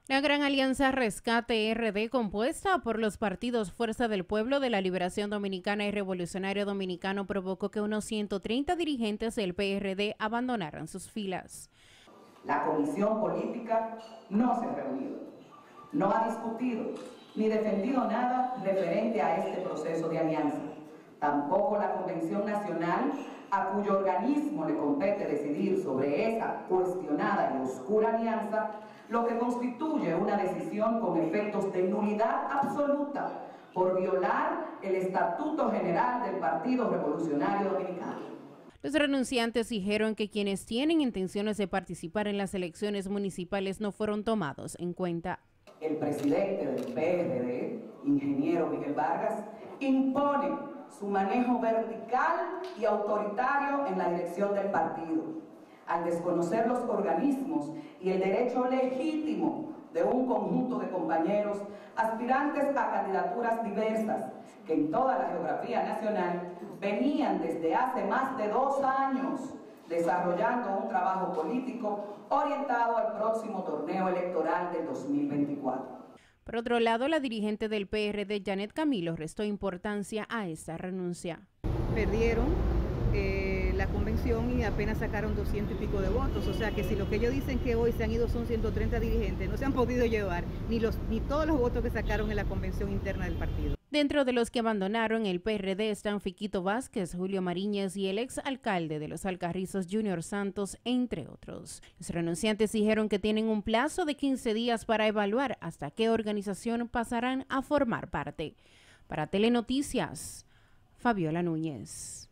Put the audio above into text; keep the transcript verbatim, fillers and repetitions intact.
La Gran Alianza Rescate R D, compuesta por los partidos Fuerza del Pueblo, de la Liberación Dominicana y Revolucionario Dominicano, provocó que unos ciento treinta dirigentes del P R D abandonaran sus filas. La comisión política no se ha reunido, no ha discutido ni defendido nada referente a este proceso de alianza. Tampoco la Convención Nacional, a cuyo organismo le compete decidir sobre esa cuestionada y oscura alianza, lo que constituye una decisión con efectos de nulidad absoluta por violar el Estatuto General del Partido Revolucionario Dominicano. Los renunciantes dijeron que quienes tienen intenciones de participar en las elecciones municipales no fueron tomados en cuenta. El presidente del P R D, ingeniero Miguel Vargas, impone su manejo vertical y autoritario en la dirección del partido, al desconocer los organismos y el derecho legítimo de un conjunto de compañeros aspirantes a candidaturas diversas que en toda la geografía nacional venían desde hace más de dos años desarrollando un trabajo político orientado al próximo torneo electoral del dos mil veinticuatro. Por otro lado, la dirigente del P R D, Janet Camilo, restó importancia a esta renuncia. Perdieron eh, la convención y apenas sacaron doscientos y pico de votos, o sea que si lo que ellos dicen que hoy se han ido son ciento treinta dirigentes, no se han podido llevar ni, los, ni todos los votos que sacaron en la convención interna del partido. Dentro de los que abandonaron el P R D están Fiquito Vázquez, Julio Mariñez y el ex alcalde de Los Alcarrizos, Junior Santos, entre otros. Los renunciantes dijeron que tienen un plazo de quince días para evaluar hasta qué organización pasarán a formar parte. Para Telenoticias, Fabiola Núñez.